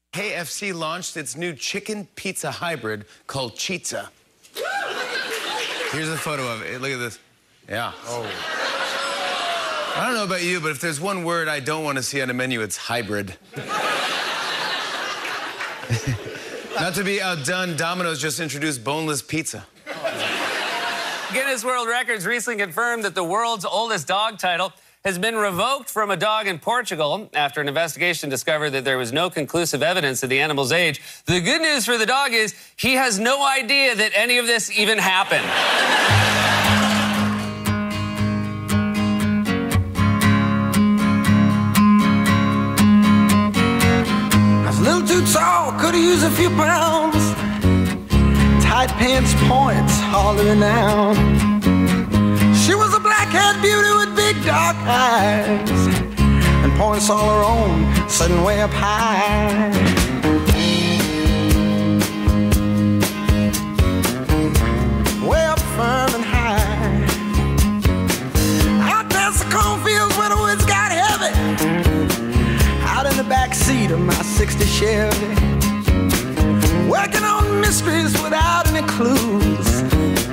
KFC launched its new chicken pizza hybrid called Chizza. Here's a photo of it. Look at this. Yeah. Oh. I don't know about you, but if there's one word I don't want to see on a menu, it's hybrid. Not to be outdone, Domino's just introduced boneless pizza. Guinness World Records recently confirmed that the world's oldest dog title has been revoked from a dog in Portugal after an investigation discovered that there was no conclusive evidence of the animal's age. The good news for the dog is he has no idea that any of this even happened. I was a little too tall, could have used a few pounds. Tight pants points, hollering out. She was a black-haired beauty with big dark eyes and points all her own, sitting way up high. Way up firm and high. Out past the cornfields where the woods got heavy. Out in the back seat of my '60 Chevy. Working on mysteries without any clues.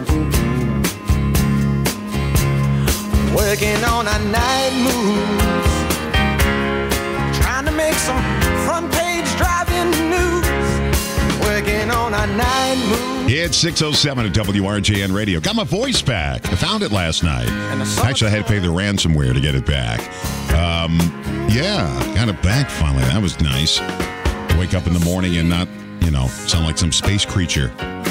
Working on our night moves. Trying to make some front page driving news. Working on our night moves. It's 6:07 at WRJN Radio. Got my voice back. I found it last night. Actually, I had to pay the ransomware to get it back. Yeah, got it back finally. That was nice. Wake up in the morning and not, sound like some space creature.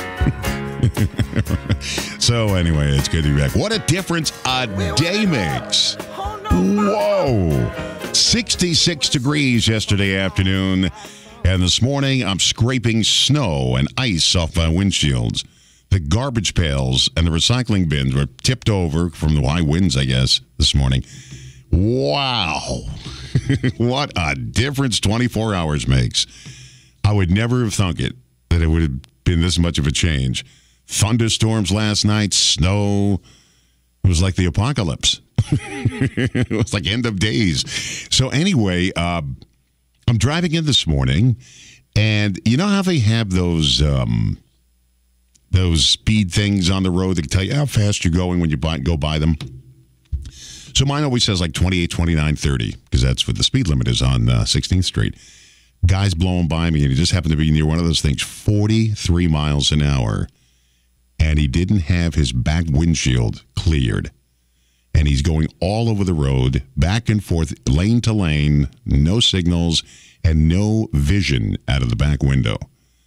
So anyway, it's good to be back. What a difference a day makes. Whoa. 66 degrees yesterday afternoon. And this morning, I'm scraping snow and ice off my windshields. The garbage pails and the recycling bins were tipped over from the high winds, I guess, this morning. Wow. What a difference 24 hours makes. I would never have thunk it, that it would have been this much of a change. Thunderstorms last night, snow. It was like the apocalypse. It was like end of days. So anyway, I'm driving in this morning, and you know how they have those speed things on the road that tell you how fast you're going when you go by them? So mine always says like 28, 29, 30, because that's what the speed limit is on 16th Street. Guy's blowing by me, and he just happened to be near one of those things, 43 miles an hour, and he didn't have his back windshield cleared. And he's going all over the road, back and forth, lane to lane, no signals, and no vision out of the back window.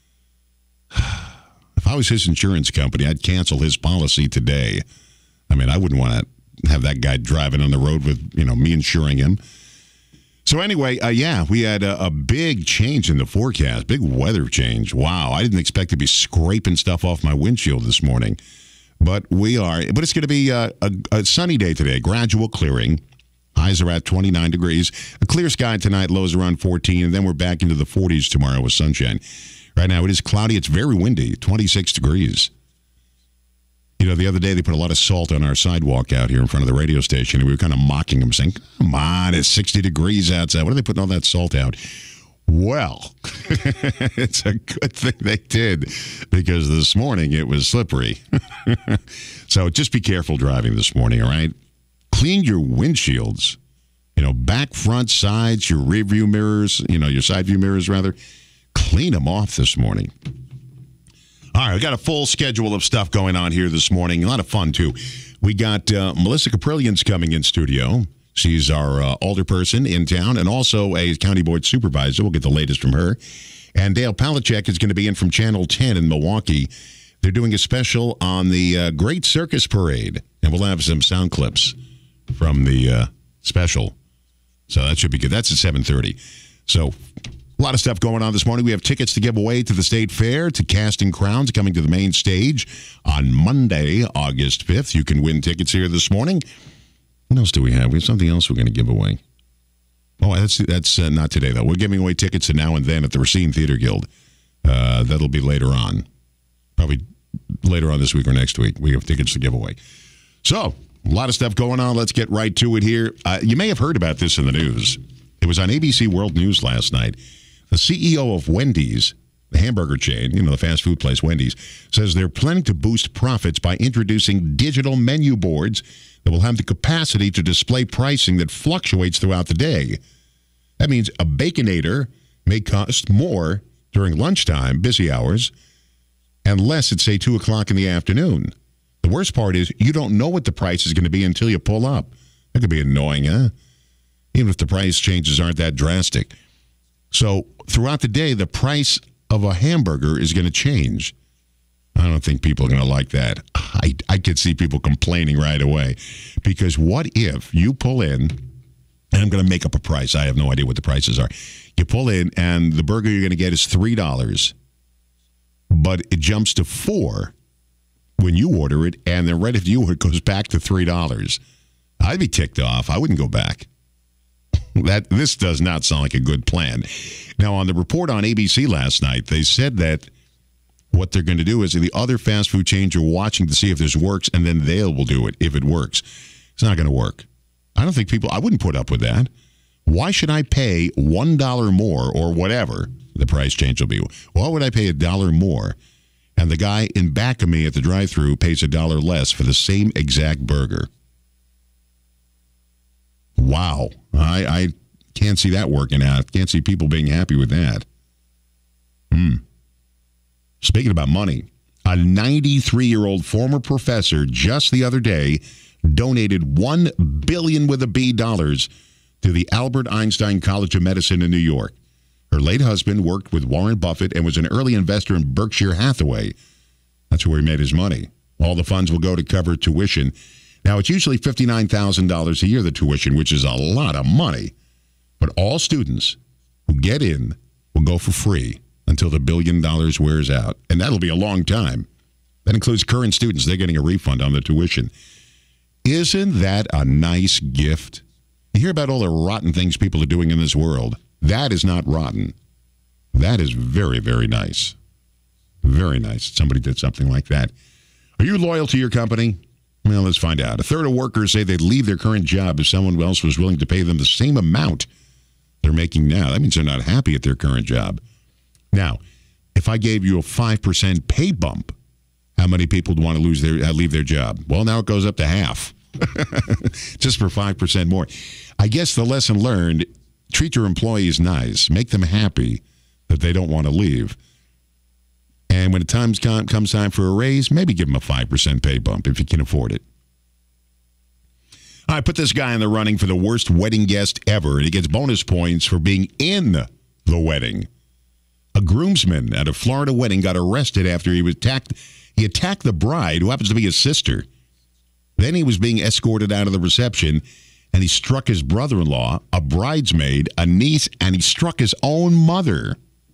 If I was his insurance company, I'd cancel his policy today. I mean, I wouldn't want to have that guy driving on the road with, me insuring him. So anyway, we had a big change in the forecast, big weather change. Wow, I didn't expect to be scraping stuff off my windshield this morning. But we are. But it's going to be a sunny day today, gradual clearing. Highs are at 29 degrees. A clear sky tonight, lows around 14, and then we're back into the 40s tomorrow with sunshine. Right now it is cloudy. It's very windy, 26 degrees. The other day they put a lot of salt on our sidewalk out here in front of the radio station, and we were kind of mocking them, saying, come on, it's 60 degrees outside. What are they putting all that salt out? Well, it's a good thing they did, because this morning it was slippery. So just be careful driving this morning, all right? Clean your windshields, back, front, sides, your rear view mirrors, your side view mirrors, rather. Clean them off this morning. All right, we got a full schedule of stuff going on here this morning. A lot of fun, too. We got Melissa Caprillian's coming in studio. She's our alderperson in town and also a county board supervisor. We'll get the latest from her. And Dale Palachek is going to be in from Channel 10 in Milwaukee. They're doing a special on the Great Circus Parade. And we'll have some sound clips from the special. So that should be good. That's at 7:30. So a lot of stuff going on this morning. We have tickets to give away to the State Fair, to Casting Crowns, coming to the main stage on Monday, August 5th. You can win tickets here this morning. What else do we have? We have something else we're going to give away. Oh, that's not today, though. We're giving away tickets to Now and Then at the Racine Theater Guild. That'll be later on. Probably later on this week or next week. We have tickets to give away. So, a lot of stuff going on. Let's get right to it here. You may have heard about this in the news. It was on ABC World News last night. The CEO of Wendy's, the hamburger chain, the fast food place Wendy's, says they're planning to boost profits by introducing digital menu boards that will have the capacity to display pricing that fluctuates throughout the day. That means a Baconator may cost more during lunchtime, busy hours, and less at, say, 2 o'clock in the afternoon. The worst part is you don't know what the price is going to be until you pull up. That could be annoying, huh? Even if the price changes aren't that drastic. So throughout the day, the price of a hamburger is going to change. I don't think people are going to like that. I could see people complaining right away. Because what if you pull in, and I'm going to make up a price. I have no idea what the prices are. You pull in, and the burger you're going to get is $3, but it jumps to $4 when you order it, and then right after you order it goes back to $3. I'd be ticked off. I wouldn't go back. This does not sound like a good plan. Now, on the report on ABC last night, they said that what they're going to do is the other fast food chains are watching to see if this works, and then they will do it if it works. It's not going to work. I don't think I wouldn't put up with that. Why should I pay $1 more or whatever the price change will be? Why would I pay $1 more and the guy in back of me at the drive-thru pays $1 less for the same exact burger? Wow. I can't see that working out. Can't see people being happy with that. Speaking about money, a 93-year-old former professor just the other day donated $1 billion with a B dollars to the Albert Einstein College of Medicine in New York. Her late husband worked with Warren Buffett and was an early investor in Berkshire Hathaway. That's where he made his money. All the funds will go to cover tuition. Now, it's usually $59,000 a year, the tuition, which is a lot of money. But all students who get in will go for free until the $1 billion wears out. And that'll be a long time. That includes current students. They're getting a refund on the tuition. Isn't that a nice gift? You hear about all the rotten things people are doing in this world. That is not rotten. That is very, very nice. Very nice. Somebody did something like that. Are you loyal to your company? Well, let's find out. A third of workers say they'd leave their current job if someone else was willing to pay them the same amount they're making now. That means they're not happy at their current job. Now, if I gave you a 5% pay bump, how many people would want to leave their job? Well, now it goes up to half. Just for 5% more. I guess the lesson learned, treat your employees nice. Make them happy that they don't want to leave. And when it comes time for a raise, maybe give them a 5% pay bump if you can afford it. I put this guy in the running for the worst wedding guest ever, and he gets bonus points for being in the wedding. A groomsman at a Florida wedding got arrested after he attacked the bride, who happens to be his sister. Then he was being escorted out of the reception, and he struck his brother-in-law, a bridesmaid, a niece, and he struck his own mother.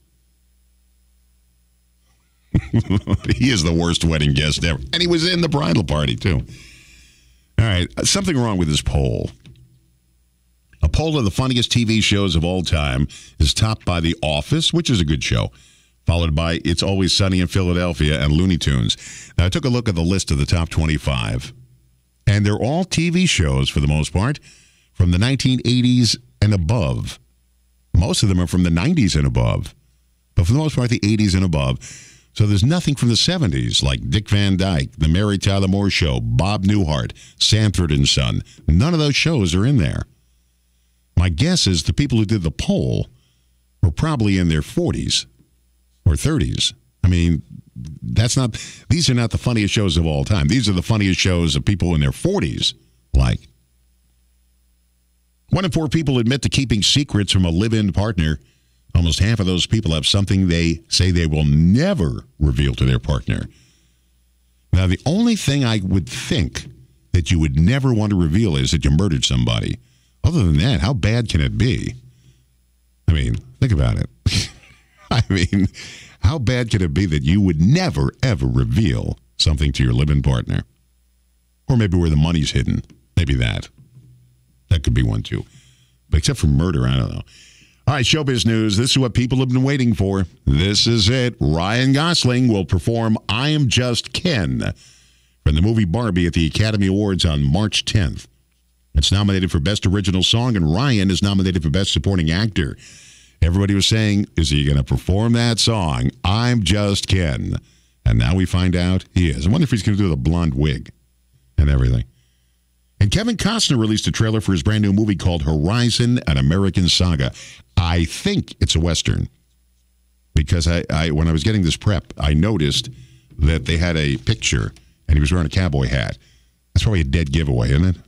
He is the worst wedding guest ever. And he was in the bridal party, too. All right, something wrong with this poll. A poll of the funniest TV shows of all time is topped by The Office, which is a good show, followed by It's Always Sunny in Philadelphia and Looney Tunes. Now, I took a look at the list of the top 25, and they're all TV shows, for the most part, from the 1980s and above. Most of them are from the 90s and above, but for the most part, the 80s and above. So there's nothing from the 70s, like Dick Van Dyke, The Mary Tyler Moore Show, Bob Newhart, Sanford and Son. None of those shows are in there. My guess is the people who did the poll were probably in their 40s or 30s. I mean, these are not the funniest shows of all time. These are the funniest shows of people in their 40s, like. 1 in 4 people admit to keeping secrets from a live-in partner. Almost half of those people have something they say they will never reveal to their partner. Now, the only thing I would think that you would never want to reveal is that you murdered somebody. Other than that, how bad can it be? I mean, think about it. I mean, how bad can it be that you would never, ever reveal something to your live-in partner? Or maybe where the money's hidden. Maybe that. That could be one, too. But except for murder, I don't know. All right, showbiz news. This is what people have been waiting for. This is it. Ryan Gosling will perform I Am Just Ken from the movie Barbie at the Academy Awards on March 10th. It's nominated for Best Original Song, and Ryan is nominated for Best Supporting Actor. Everybody was saying, is he going to perform that song, I'm Just Ken? And now we find out he is. I wonder if he's going to do the blonde wig and everything. And Kevin Costner released a trailer for his brand new movie called Horizon, an American Saga. I think it's a Western. Because I when I was getting this prep, I noticed that they had a picture and he was wearing a cowboy hat. That's probably a dead giveaway, isn't it?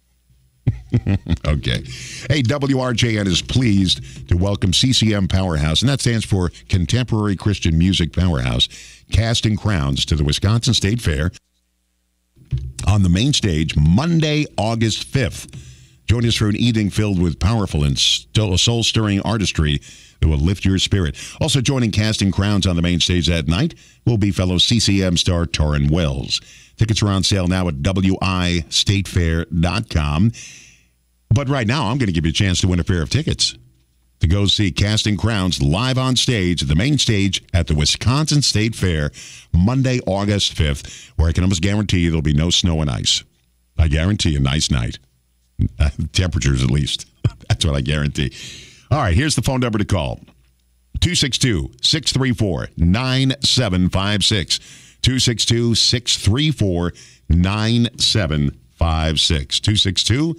Okay. Hey, WRJN is pleased to welcome CCM Powerhouse, and that stands for Contemporary Christian Music Powerhouse, Casting Crowns to the Wisconsin State Fair on the main stage Monday, August 5th. Join us for an evening filled with powerful and soul-stirring artistry that will lift your spirit. Also joining Casting Crowns on the main stage that night will be fellow CCM star Torrin Wells. Tickets are on sale now at wistatefair.com. But right now, I'm going to give you a chance to win a pair of tickets to go see Casting Crowns live on stage at the main stage at the Wisconsin State Fair Monday, August 5th, where I can almost guarantee you there'll be no snow and ice. I guarantee a nice night. Temperatures, at least. That's what I guarantee. All right, here's the phone number to call. 262-634-9756. 262-634-9756.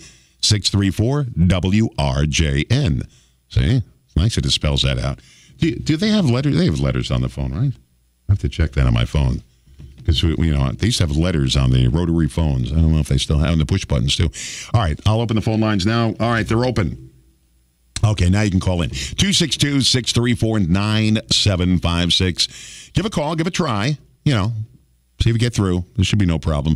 262-634-WRJN. See? It's nice that it spells that out. Do they have letters? They have letters on the phone, right? I have to check that on my phone. Because, they used to have letters on the rotary phones. I don't know if they still have the push buttons, too. All right, I'll open the phone lines now. All right, they're open. Okay, now you can call in. 262-634-9756. Give a call, give a try. See if you get through. There should be no problem.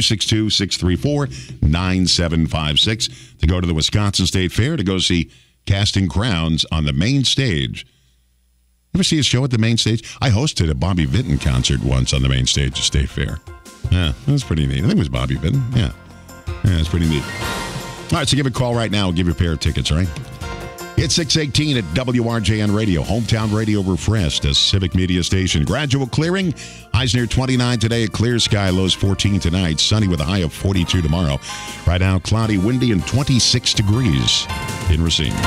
262-634-9756 to go to the Wisconsin State Fair to go see Casting Crowns on the main stage. Ever see a show at the main stage? I hosted a Bobby Vinton concert once on the main stage at State Fair. Yeah, that was pretty neat. I think it was Bobby Vinton. Yeah, it's pretty neat. All right, so give a call right now. We'll give you a pair of tickets, all right? It's 618 at WRJN Radio, hometown radio refreshed, a civic media station. Gradual clearing, highs near 29 today, a clear sky, lows 14 tonight, sunny with a high of 42 tomorrow. Right now, cloudy, windy, and 26 degrees in Racine.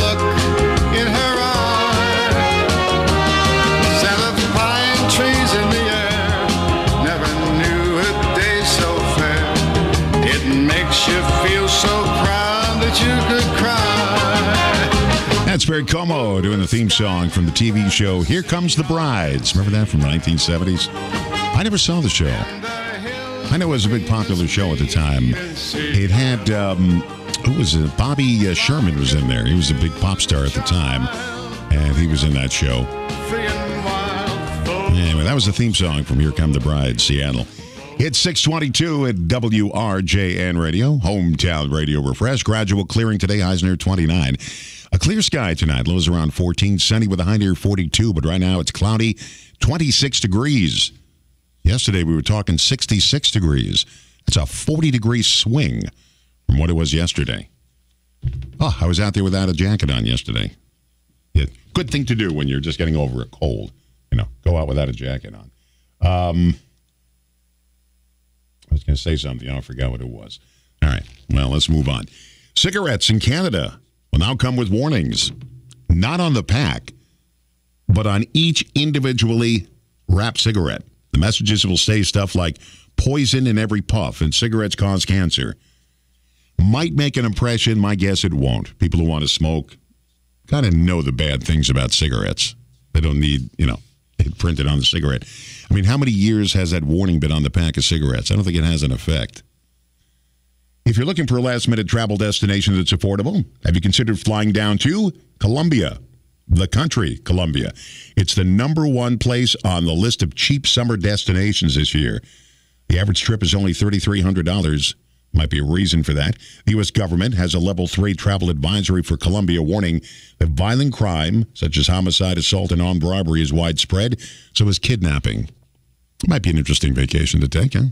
Trees in the Como doing the theme song from the TV show Here Comes the Brides. Remember that from the 1970s? I never saw the show. I know it was a big popular show at the time. It had, who was it? Bobby Sherman was in there. He was a big pop star at the time, and he was in that show. Anyway, that was the theme song from Here Come the Brides, Seattle. It's 622 at WRJN Radio, hometown radio refresh. Gradual clearing today, highs near 29. A clear sky tonight, lows around 14, sunny with a high near 42, but right now it's cloudy, 26 degrees. Yesterday we were talking 66 degrees. It's a 40-degree swing from what it was yesterday. Oh, I was out there without a jacket on yesterday. Yeah, good thing to do when you're just getting over a cold. Go out without a jacket on. I was going to say something. I forgot what it was. All right. Well, let's move on. Cigarettes in Canada will now come with warnings, not on the pack, but on each individually wrapped cigarette. The messages will say stuff like poison in every puff and cigarettes cause cancer. Might make an impression. My guess it won't. People who want to smoke kind of know the bad things about cigarettes. They don't need, it printed on the cigarette. I mean, how many years has that warning been on the pack of cigarettes? I don't think it has an effect. If you're looking for a last-minute travel destination that's affordable, have you considered flying down to Colombia, the country, Colombia? It's the #1 place on the list of cheap summer destinations this year. The average trip is only $3,300. Might be a reason for that. The U.S. government has a level 3 travel advisory for Colombia warning that violent crime, such as homicide, assault, and armed robbery, is widespread. So is kidnapping. Might be an interesting vacation to take, huh?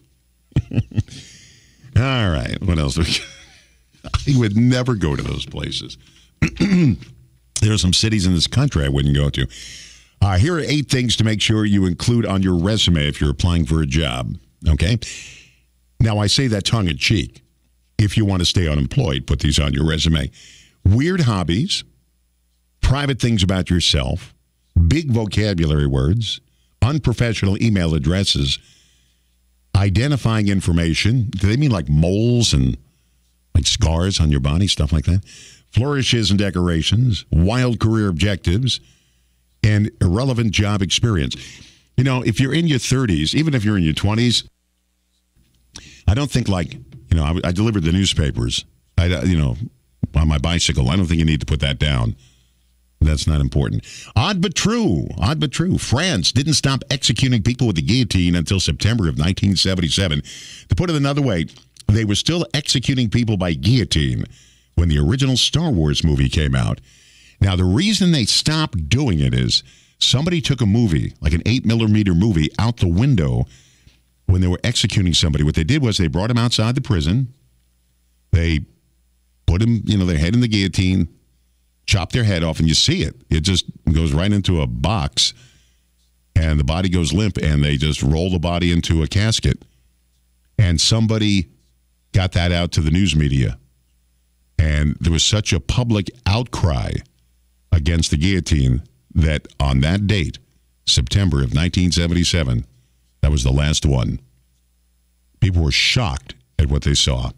All right. What else? I would never go to those places. There are some cities in this country I wouldn't go to. Here are 8 things to make sure you include on your resume if you're applying for a job. Okay? Now, I say that tongue-in-cheek. If you want to stay unemployed, put these on your resume. Weird hobbies, private things about yourself, big vocabulary words, unprofessional email addresses, identifying information. Do they mean like moles and like scars on your body, stuff like that? Flourishes and decorations, wild career objectives, and irrelevant job experience. If you're in your 30s, even if you're in your 20s, I don't think I delivered the newspapers, on my bicycle. I don't think you need to put that down. That's not important. Odd but true. France didn't stop executing people with the guillotine until September of 1977. To put it another way, they were still executing people by guillotine when the original Star Wars movie came out. Now, the reason they stopped doing it is somebody took a movie, like an 8mm movie, out the window when they were executing somebody. What they did was they brought him outside the prison. They put him, their head in the guillotine, chop their head off, and you see it. It just goes right into a box, and the body goes limp, and they just roll the body into a casket. And somebody got that out to the news media. And there was such a public outcry against the guillotine that on that date, September of 1977, that was the last one. People were shocked at what they saw.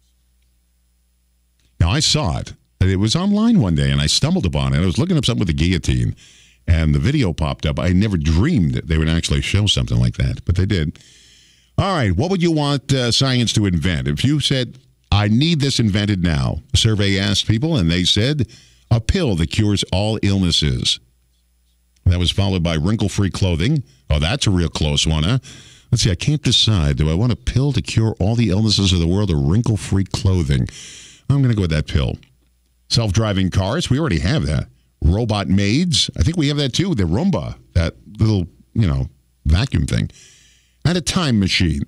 Now, I saw it. It was online one day, and I stumbled upon it. I was looking up something with the guillotine, and the video popped up. I never dreamed that they would actually show something like that, but they did. All right, what would you want science to invent? If you said, I need this invented now, a survey asked people, and they said, a pill that cures all illnesses. That was followed by wrinkle-free clothing. Oh, that's a real close one, huh? Let's see, I can't decide. Do I want a pill to cure all the illnesses of the world or wrinkle-free clothing? I'm going to go with that pill. Self-driving cars, we already have that. Robot maids, I think we have that too. The Roomba, that little, vacuum thing. And a time machine.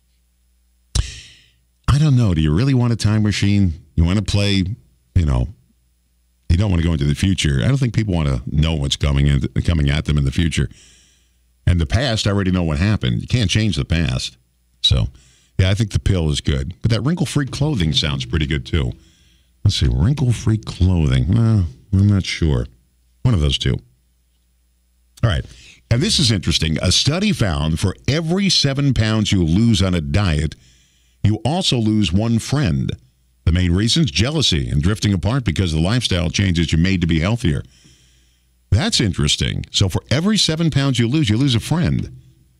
I don't know. Do you really want a time machine? You want to play, you don't want to go into the future. I don't think people want to know what's coming at them in the future. And the past, I already know what happened. You can't change the past. So, yeah, I think the pill is good. But that wrinkle-free clothing sounds pretty good, too. Let's see, wrinkle-free clothing. Well, I'm not sure. One of those two. All right. And this is interesting. A study found for every 7 pounds you lose on a diet, you also lose one friend. The main reasons, jealousy and drifting apart because of the lifestyle changes you made to be healthier. That's interesting. So for every 7 pounds you lose a friend.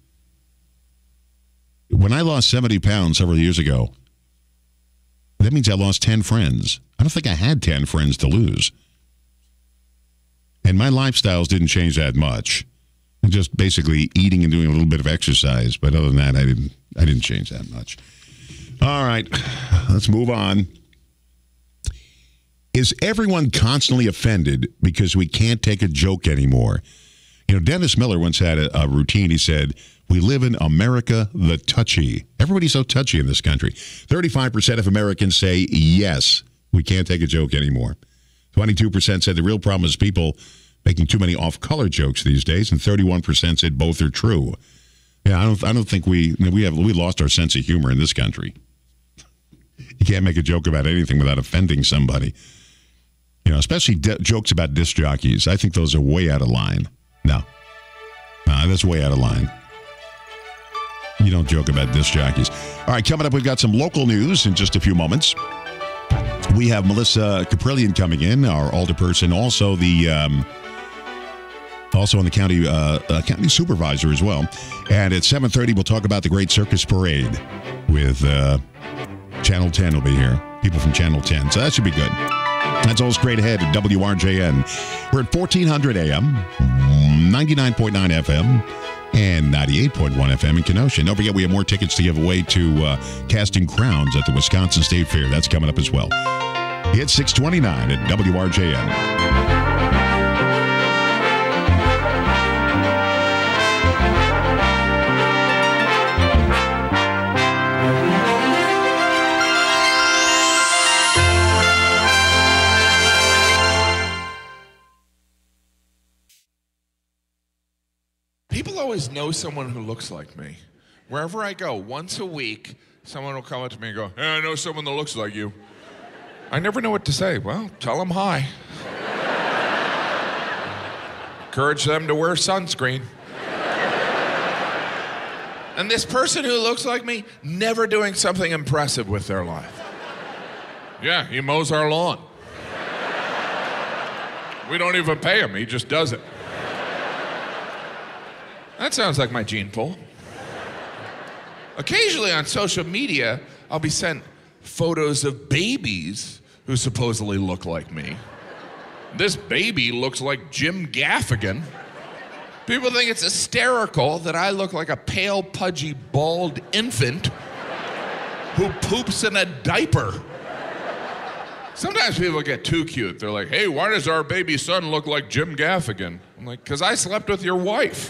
When I lost 70 pounds several years ago, that means I lost 10 friends. I don't think I had 10 friends to lose. And my lifestyles didn't change that much. Just basically eating and doing a little bit of exercise. But other than that, I didn't change that much. All right, let's move on. Is everyone constantly offended because we can't take a joke anymore? You know, Dennis Miller once had a routine. He said, we live in America the touchy. Everybody's so touchy in this country. 35% of Americans say, yes, we can't take a joke anymore. 22% said the real problem is people making too many off-color jokes these days, and 31% said both are true. Yeah, I don't think we lost our sense of humor in this country. You can't make a joke about anything without offending somebody. You know, especially jokes about disc jockeys. I think those are way out of line. No, that's way out of line. You don't joke about disc jockeys. All right, coming up, we've got some local news in just a few moments. We have Melissa Caprillion coming in, our alderperson, also on the county supervisor as well. And at 7:30, we'll talk about the Great Circus Parade with Channel 10 will be here. People from Channel 10. So that should be good. That's all straight ahead at WRJN. We're at 1400 AM, 99.9 FM, and 98.1 FM in Kenosha. Don't forget, we have more tickets to give away to Casting Crowns at the Wisconsin State Fair. That's coming up as well. It's 629 at WRJN. People always know someone who looks like me. Wherever I go, once a week, someone will come up to me and go, hey, I know someone that looks like you. I never know what to say. Well, tell them hi. Encourage them to wear sunscreen. And this person who looks like me, never doing something impressive with their life. Yeah, he mows our lawn. We don't even pay him, he just does it. That sounds like my gene pool. Occasionally on social media, I'll be sent photos of babies who supposedly look like me. This baby looks like Jim Gaffigan. People think it's hysterical that I look like a pale, pudgy, bald infant who poops in a diaper. Sometimes people get too cute. They're like, hey, why does our baby son look like Jim Gaffigan? I'm like, because I slept with your wife.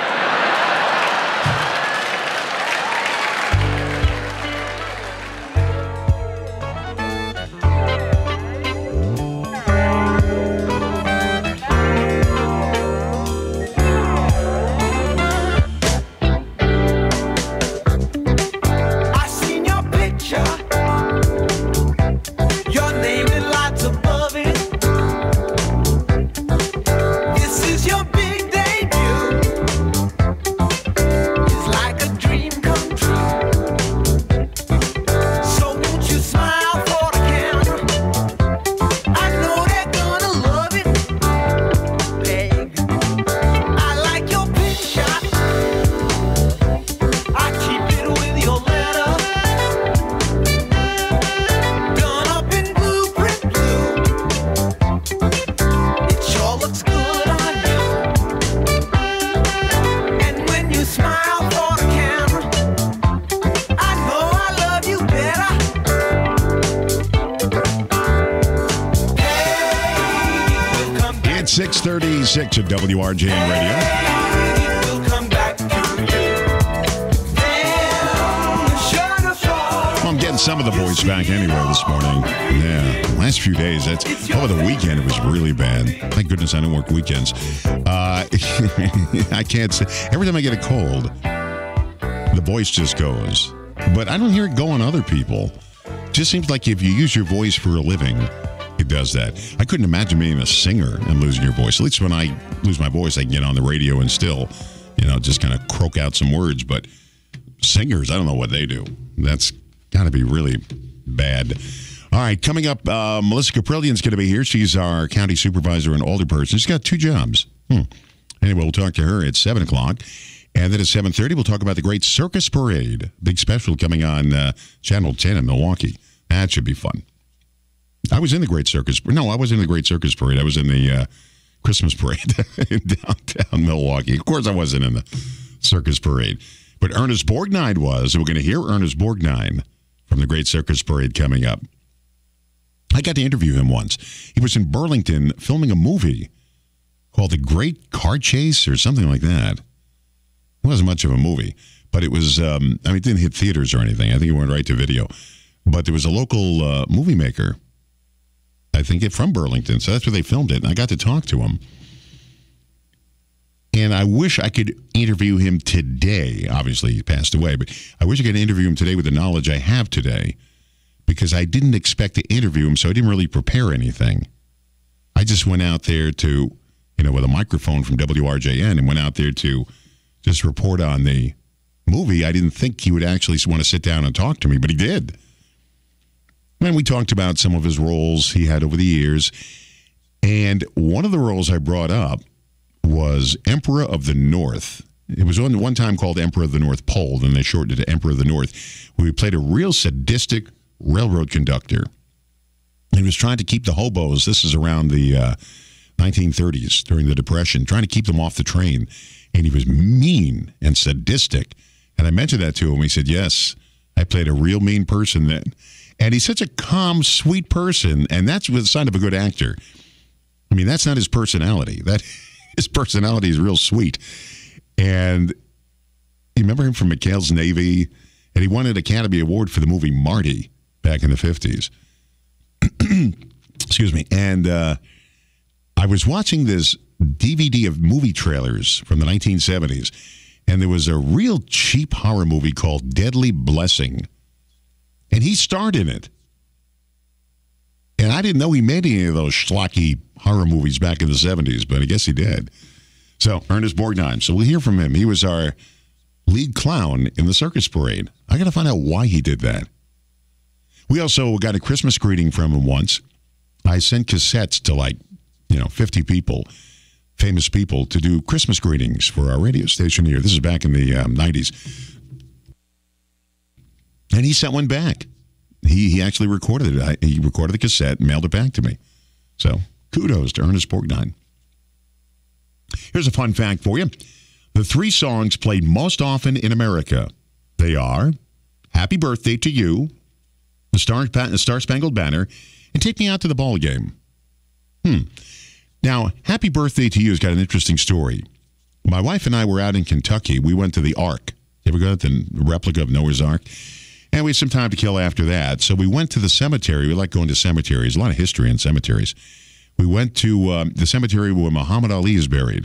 It's 6:36 at WRJN Radio. I'm getting some of the voice back anyway this morning. Yeah, last few days, over the weekend, it was really bad. Thank goodness I don't work weekends. I can't say, every time I get a cold, the voice just goes. But I don't hear it go on other people. It just seems like if you use your voice for a living, it does that. I couldn't imagine being a singer and losing your voice. At least when I lose my voice, I can get on the radio and still, just kind of croak out some words. But singers, I don't know what they do. That's got to be really bad. All right, coming up, Melissa Caprillian's going to be here. She's our county supervisor in Alderperson. She's got 2 jobs. Anyway, we'll talk to her at 7 o'clock. And then at 7:30, we'll talk about the Great Circus Parade. Big special coming on Channel 10 in Milwaukee. That should be fun. I was in the Great Circus. No, I wasn't in the Great Circus Parade. I was in the Christmas Parade in downtown Milwaukee. Of course, I wasn't in the Circus Parade. But Ernest Borgnine was. And we're going to hear Ernest Borgnine from the Great Circus Parade coming up. I got to interview him once. He was in Burlington filming a movie called The Great Car Chase or something like that. It wasn't much of a movie, but it was, it didn't hit theaters or anything. I think it went right to video. But there was a local movie maker, I think, from Burlington. So that's where they filmed it. And I got to talk to him. And I wish I could interview him today. Obviously, he passed away. But I wish I could interview him today with the knowledge I have today. Because I didn't expect to interview him, so I didn't really prepare anything. I just went out there to, with a microphone from WRJN and went out there to just report on the movie. I didn't think he would actually want to sit down and talk to me, but he did. And we talked about some of his roles he had over the years. And one of the roles I brought up was Emperor of the North. It was one time called Emperor of the North Pole, then they shortened it to Emperor of the North, where he played a real sadistic railroad conductor. He was trying to keep the hobos, this is around the 1930s, during the Depression, trying to keep them off the train. And he was mean and sadistic. And I mentioned that to him. He said, yes, I played a real mean person then. And he's such a calm, sweet person. And that's the sign of a good actor. I mean, that's not his personality. His personality is real sweet. And you remember him from McHale's Navy? And he won an Academy Award for the movie Marty back in the 50s. Excuse me. And I was watching this DVD of movie trailers from the 1970s, and there was a real cheap horror movie called Deadly Blessing, and he starred in it. And I didn't know he made any of those schlocky horror movies back in the 70s, but I guess he did. So, Ernest Borgnine. So we'll hear from him. He was our lead clown in the circus parade. I got to find out why he did that. We also got a Christmas greeting from him once. I sent cassettes to 50 people, famous people, to do Christmas greetings for our radio station here. This is back in the 90s. And he sent one back. He actually recorded it. He recorded the cassette and mailed it back to me. So, kudos to Ernest Borgnine. Here's a fun fact for you. The 3 songs played most often in America, they are Happy Birthday to You, the Star-Spangled Banner, and Take Me Out to the Ball Game. Now, Happy Birthday to You has got an interesting story. My wife and I were out in Kentucky. We went to the Ark. You ever go to the replica of Noah's Ark? And we had some time to kill after that. So we went to the cemetery. We like going to cemeteries. A lot of history in cemeteries. We went to the cemetery where Muhammad Ali is buried.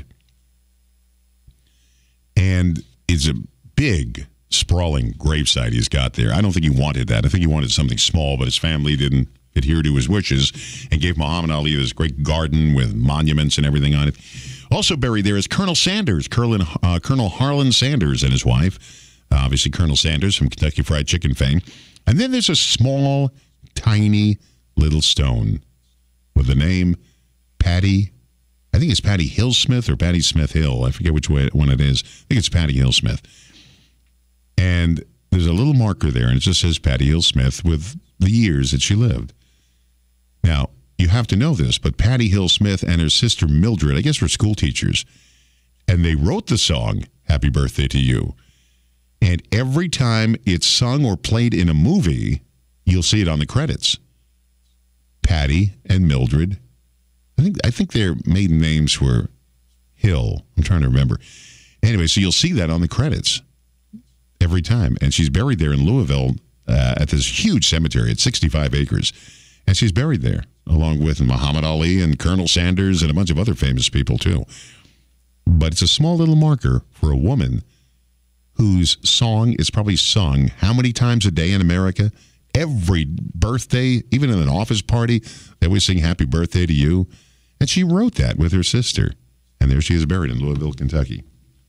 And it's a big, sprawling gravesite he's got there. I don't think he wanted that. I think he wanted something small, but his family didn't adhere to his wishes and gave Muhammad Ali this great garden with monuments and everything on it. Also buried there is Colonel Sanders, Colonel Harlan Sanders and his wife. Obviously, Colonel Sanders from Kentucky Fried Chicken fame. And then there's a small, tiny little stone with the name Patty. I think it's Patty Hill Smith or Patty Smith Hill. I forget which one it is. I think it's Patty Hill Smith. And there's a little marker there, and it just says Patty Hill Smith with the years that she lived. Now, you have to know this, but Patty Hill Smith and her sister Mildred, I guess, were school teachers, and they wrote the song Happy Birthday to You. And every time it's sung or played in a movie, you'll see it on the credits. Patty and Mildred. I think their maiden names were Hill. I'm trying to remember. Anyway, so you'll see that on the credits every time. And she's buried there in Louisville at this huge cemetery. It's 65 acres. And she's buried there, along with Muhammad Ali and Colonel Sanders and a bunch of other famous people, too. But it's a small little marker for a woman whose song is probably sung how many times a day in America? Every birthday, even in an office party, they always sing Happy Birthday to You. And she wrote that with her sister. And there she is buried in Louisville, Kentucky.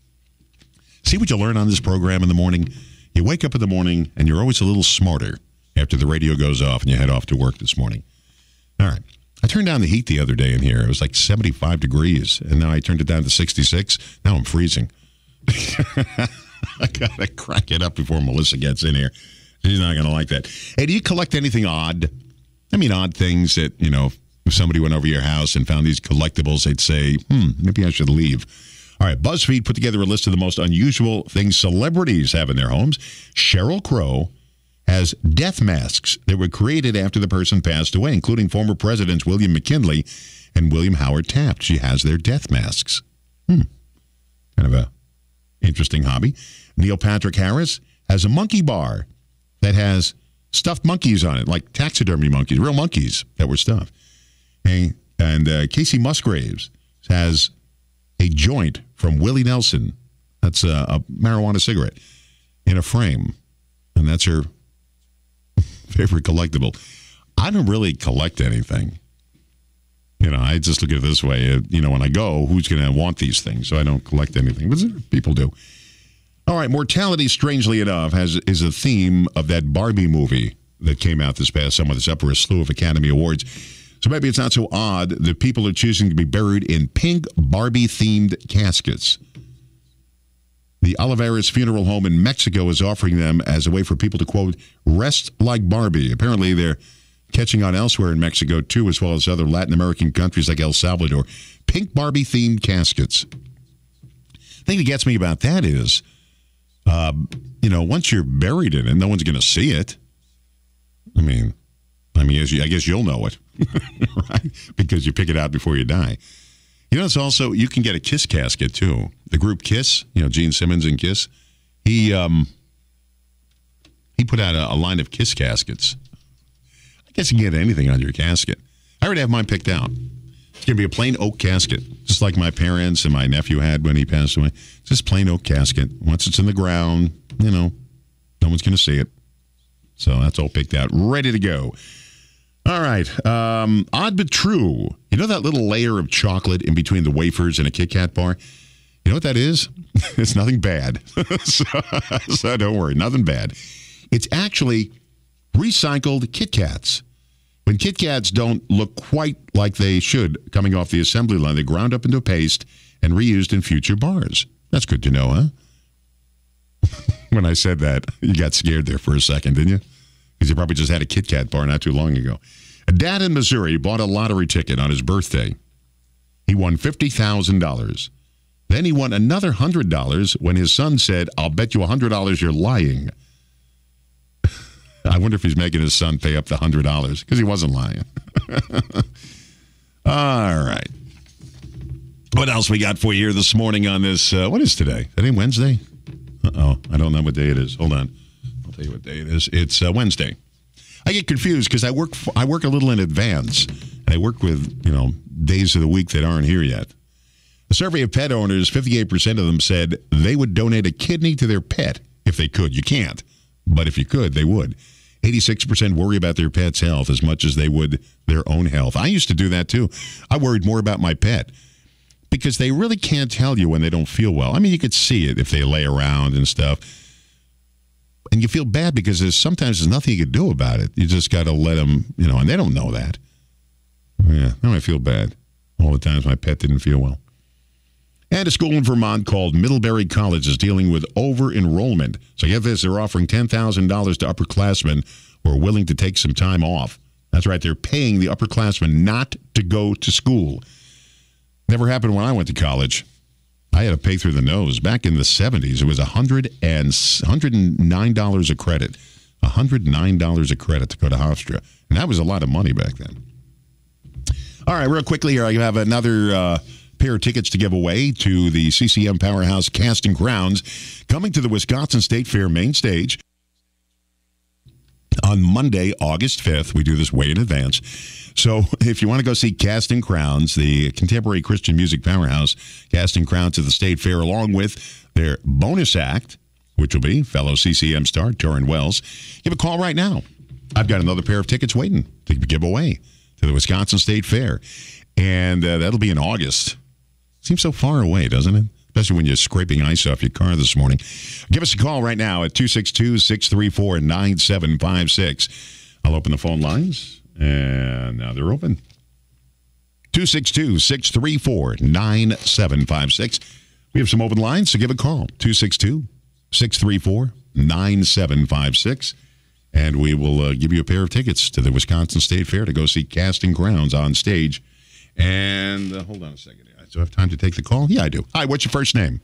See what you learn on this program in the morning? You wake up in the morning and you're always a little smarter. after the radio goes off and you head off to work this morning. All right. I turned down the heat the other day in here. It was like 75 degrees, and now I turned it down to 66. Now I'm freezing. I got to crack it up before Melissa gets in here. She's not going to like that. Hey, do you collect anything odd? I mean, odd things that, you know, if somebody went over your house and found these collectibles, they'd say, maybe I should leave. All right, BuzzFeed put together a list of the most unusual things celebrities have in their homes. Sheryl Crow has death masks that were created after the person passed away, including former presidents William McKinley and William Howard Taft. She has their death masks. Kind of a interesting hobby. Neil Patrick Harris has a monkey bar that has stuffed monkeys on it, like taxidermy monkeys, real monkeys that were stuffed. And Casey Musgraves has a joint from Willie Nelson. That's a marijuana cigarette in a frame. And that's her favorite collectible. I don't really collect anything. You know, I just look at it this way. You know, when I go, who's going to want these things? So I don't collect anything. But people do. All right, mortality, strangely enough, is a theme of that Barbie movie that came out this past summer. That's up for a slew of Academy Awards. So maybe it's not so odd that people are choosing to be buried in pink Barbie-themed caskets. The Olivares Funeral Home in Mexico is offering them as a way for people to, quote, rest like Barbie. Apparently, they're catching on elsewhere in Mexico, too, as well as other Latin American countries like El Salvador. Pink Barbie-themed caskets. The thing that gets me about that is, you know, once you're buried in it, no one's going to see it. I mean, I guess you'll know it, right? Because you pick it out before you die. You know, it's also, you can get a Kiss casket, too. The group Kiss, you know, Gene Simmons and Kiss, he put out a line of Kiss caskets. I guess you can get anything on your casket. I already have mine picked out. It's going to be a plain oak casket, just like my parents and my nephew had when he passed away. Just plain oak casket. Once it's in the ground, you know, no one's going to see it. So that's all picked out, ready to go. All right. Odd but true. You know that little layer of chocolate in between the wafers in a Kit Kat bar? You know what that is? It's nothing bad. so don't worry, nothing bad. It's actually recycled Kit Kats. When Kit Kats don't look quite like they should coming off the assembly line, they're ground up into a paste and reused in future bars. That's good to know, huh? When I said that, you got scared there for a second, didn't you? Because you probably just had a Kit Kat bar not too long ago. A dad in Missouri bought a lottery ticket on his birthday. He won $50,000. Then he won another $100 when his son said, I'll bet you $100 you're lying. I wonder if he's making his son pay up the $100 because he wasn't lying. All right. What else we got for you here this morning on this? What is today? Is that Wednesday? Uh-oh. I don't know what day it is. Hold on. I'll tell you what day it is. It's Wednesday. I get confused because I work a little in advance. And I work with, you know, days of the week that aren't here yet. A survey of pet owners, 58% of them said they would donate a kidney to their pet if they could. You can't, but if you could, they would. 86% worry about their pet's health as much as they would their own health. I used to do that too. I worried more about my pet because they really can't tell you when they don't feel well. I mean, you could see it if they lay around and stuff. And you feel bad because sometimes there's nothing you can do about it. You just got to let them, you know, and they don't know that. Yeah, now I feel bad. All the times my pet didn't feel well. And a school in Vermont called Middlebury College is dealing with over-enrollment. So get this, they're offering $10,000 to upperclassmen who are willing to take some time off. That's right, they're paying the upperclassmen not to go to school. Never happened when I went to college. I had to pay through the nose. Back in the 70s, it was $109 a credit. $109 a credit to go to Hofstra. And that was a lot of money back then. All right, real quickly here, I have another pair of tickets to give away to the CCM Powerhouse Casting Crowns coming to the Wisconsin State Fair main stage on Monday, August 5th. We do this way in advance. So if you want to go see Casting Crowns, the contemporary Christian music powerhouse, Casting Crowns at the State Fair, along with their bonus act, which will be fellow CCM star Torrin Wells, give a call right now. I've got another pair of tickets waiting to give away to the Wisconsin State Fair. And that'll be in August. Seems so far away, doesn't it? especially when you're scraping ice off your car this morning. Give us a call right now at 262-634-9756. I'll open the phone lines, and now they're open. 262-634-9756. We have some open lines, so give a call. 262-634-9756. And we will give you a pair of tickets to the Wisconsin State Fair to go see Casting Crowns on stage. And hold on a second. Do I have time to take the call? Yeah, I do. Hi, what's your first name?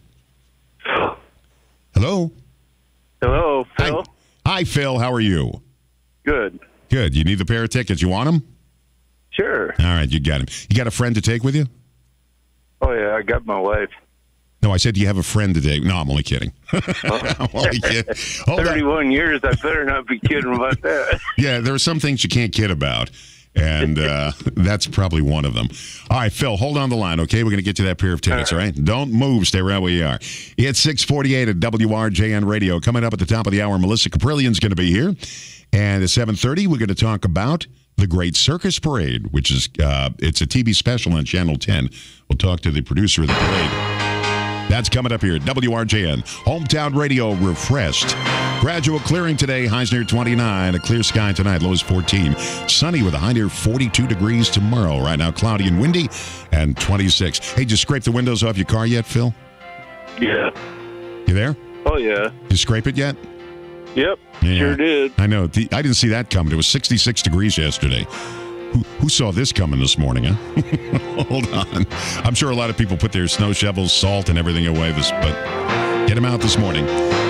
Hello? Hello, Phil. Hi, Phil. How are you? Good. Good. You need the pair of tickets. You want them? Sure. All right, you got them. You got a friend to take with you? Oh, yeah, I got my wife. No, I said, do you have a friend today? No, I'm only kidding. I'm only kidding. 31 years, I better not be kidding about that. Yeah, there are some things you can't kid about, and that's probably one of them. All right, Phil, hold on the line, okay? We're going to get you that pair of tickets, all right? Don't move. Stay right where you are. It's 6:48 at WRJN Radio. Coming up at the top of the hour, Melissa Caprillian's going to be here. And at 7:30, we're going to talk about the Great Circus Parade, which is it's a TV special on Channel 10. We'll talk to the producer of the parade. That's coming up here at WRJN. Hometown Radio refreshed. Gradual clearing today, highs near 29. A clear sky tonight, lows 14. Sunny with a high near 42 degrees tomorrow. Right now, cloudy and windy, and 26. Hey, just scrape the windows off your car yet, Phil? Yeah. You there? Oh, yeah. You scrape it yet? Yep, Yeah. sure did. I know. I didn't see that coming. It was 66 degrees yesterday. Who saw this coming this morning, huh? Hold on. I'm sure a lot of people put their snow shovels, salt, and everything away but get them out this morning.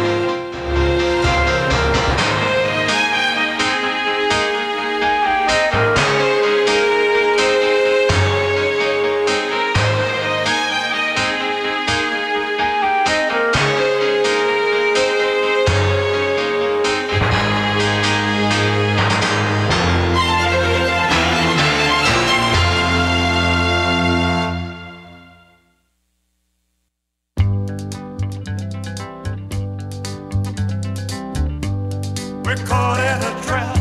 We're caught in a trap.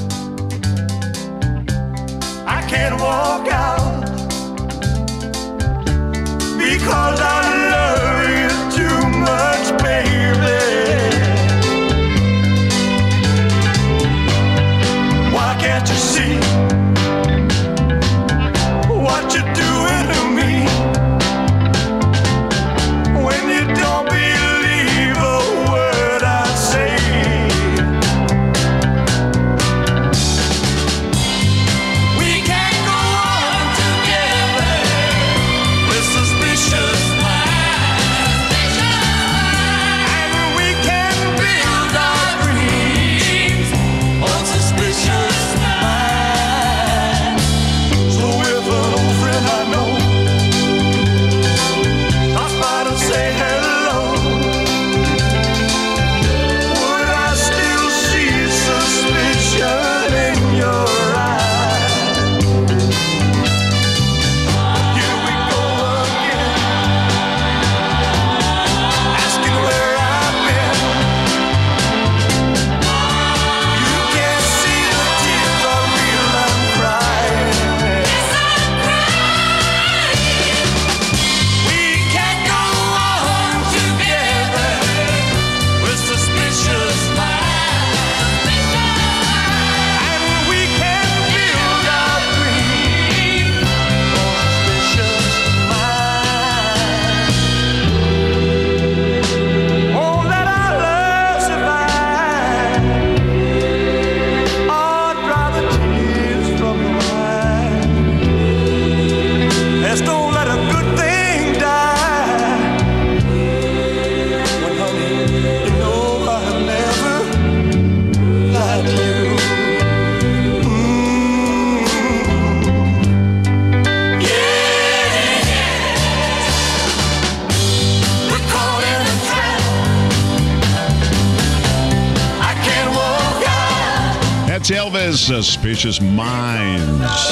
I can't walk out because I love you too much, baby. Why can't you see what you're doing to me when you don't believe a word I say? Elvis, Suspicious Minds.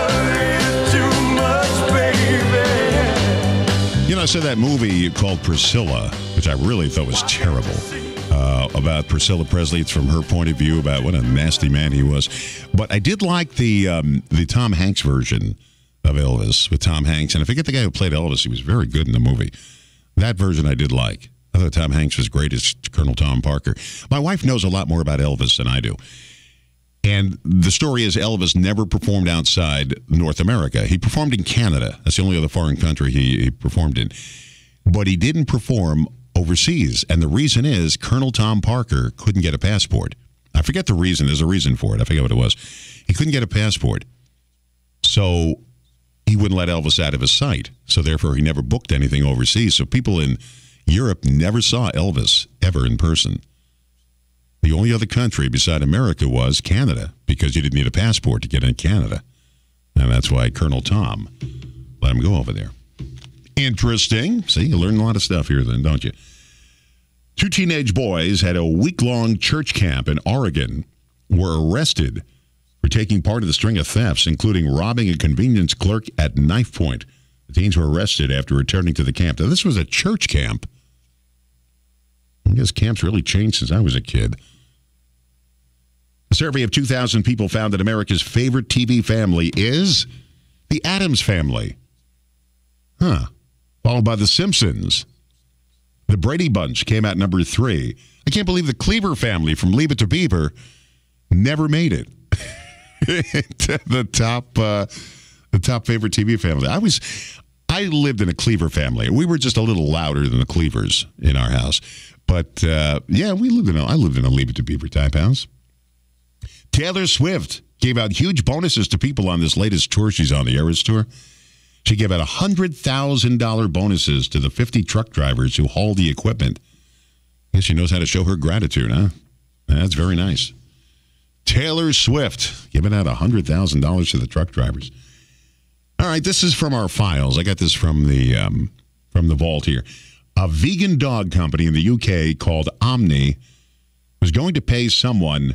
You know, I said that movie called Priscilla, which I really thought was terrible, about Priscilla Presley. It's from her point of view about what a nasty man he was. But I did like the Tom Hanks version of Elvis with Tom Hanks. And I forget the guy who played Elvis. He was very good in the movie. That version I did like. I thought Tom Hanks was great as Colonel Tom Parker. My wife knows a lot more about Elvis than I do. And the story is Elvis never performed outside North America. He performed in Canada. That's the only other foreign country he performed in. But he didn't perform overseas. And the reason is Colonel Tom Parker couldn't get a passport. I forget the reason. There's a reason for it. I forget what it was. He couldn't get a passport. So he wouldn't let Elvis out of his sight. So therefore, he never booked anything overseas. So people in Europe never saw Elvis ever in person. The only other country beside America was Canada, because you didn't need a passport to get in Canada. And that's why Colonel Tom let him go over there. Interesting. See, you learn a lot of stuff here then, don't you? 2 teenage boys had a week-long church camp in Oregon, were arrested for taking part in the string of thefts, including robbing a convenience clerk at knife point. The teens were arrested after returning to the camp. Now, this was a church camp. I guess camps really changed since I was a kid. A survey of 2,000 people found that America's favorite TV family is the Addams Family. Followed by The Simpsons. The Brady Bunch came out number 3. I can't believe the Cleaver family from Leave It to Beaver never made it. the top favorite TV family. I lived in a Cleaver family. We were just a little louder than the Cleavers in our house. But I lived in a Leave It to Beaver type house. Taylor Swift gave out huge bonuses to people on this latest tour she's on, the Eras Tour. She gave out $100,000 bonuses to the 50 truck drivers who haul the equipment. I guess she knows how to show her gratitude, huh? That's very nice. Taylor Swift giving out $100,000 to the truck drivers. All right, this is from our files. I got this from the vault here. A vegan dog company in the UK called Omni was going to pay someone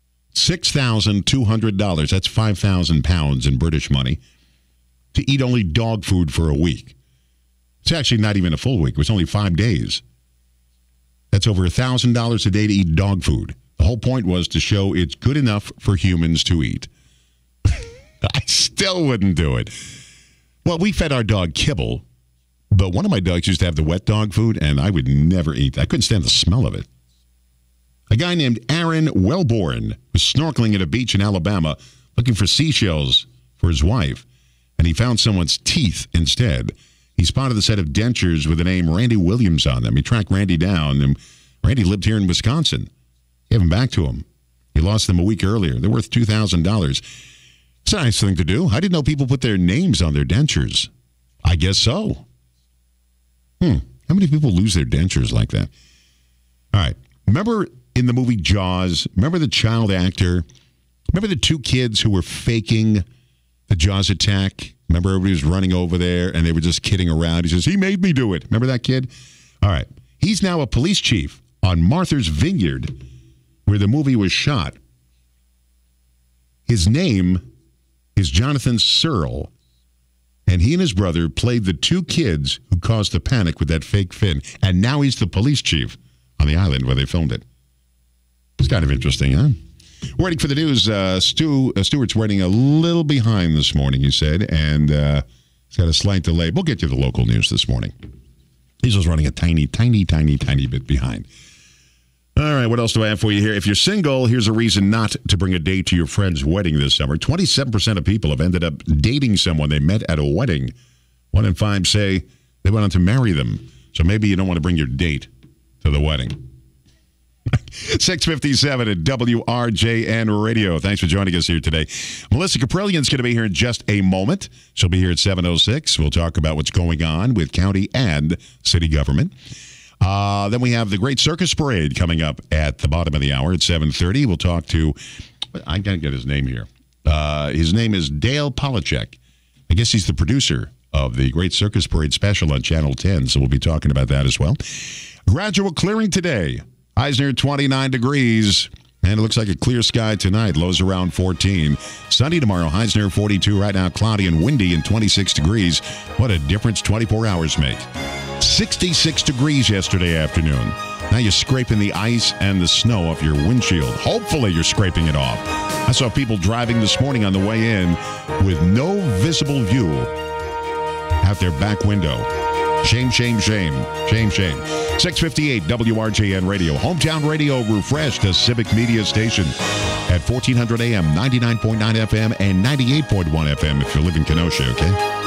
$6,200. That's 5,000 pounds in British money to eat only dog food for a week. It's actually not even a full week. It was only 5 days. That's over $1,000 a day to eat dog food. The whole point was to show it's good enough for humans to eat. I still wouldn't do it. Well, we fed our dog kibble, but one of my dogs used to have the wet dog food, and I would never eat. I couldn't stand the smell of it. A guy named Aaron Wellborn was snorkeling at a beach in Alabama looking for seashells for his wife, and he found someone's teeth instead. He spotted the set of dentures with the name Randy Williams on them. He tracked Randy down, and Randy lived here in Wisconsin. Gave them back to him. He lost them a week earlier. They're worth $2,000. It's a nice thing to do. I didn't know people put their names on their dentures. I guess so. How many people lose their dentures like that? All right. Remember in the movie Jaws, remember the child actor? Remember the 2 kids who were faking the Jaws attack? Remember everybody was running over there and they were just kidding around? He says, he made me do it. Remember that kid? All right. He's now a police chief on Martha's Vineyard, where the movie was shot. His name is Jonathan Searle, and he and his brother played the 2 kids who caused the panic with that fake fin, and now he's the police chief on the island where they filmed it. It's kind of interesting, huh? Waiting for the news. Stewart's running a little behind this morning, he said, and he's got a slight delay. We'll get you the local news this morning. He's just running a tiny bit behind. All right, what else do I have for you here? If you're single, here's a reason not to bring a date to your friend's wedding this summer. 27% of people have ended up dating someone they met at a wedding. 1 in 5 say they went on to marry them. So maybe you don't want to bring your date to the wedding. 6:57 at WRJN Radio. Thanks for joining us here today. Melissa Caprillian's going to be here in just a moment. She'll be here at 7:06. We'll talk about what's going on with county and city government. Then we have the Great Circus Parade coming up at the bottom of the hour at 7:30. We'll talk to, I can't get his name here. His name is Dale Polachek. I guess he's the producer of the Great Circus Parade special on Channel 10, so we'll be talking about that as well. Gradual clearing today. Highs near 29 degrees. And it looks like a clear sky tonight. Lows around 14. Sunny tomorrow. Highs near 42. Right now, cloudy and windy and 26 degrees. What a difference 24 hours make. 66 degrees yesterday afternoon. Now you're scraping the ice and the snow off your windshield. Hopefully you're scraping it off. I saw people driving this morning on the way in with no visible view out their back window. Shame, shame, shame. Shame, shame. 658 WRJN Radio. Hometown Radio refreshed a civic media station at 1400 AM, 99.9 FM, and 98.1 FM if you live in Kenosha, okay?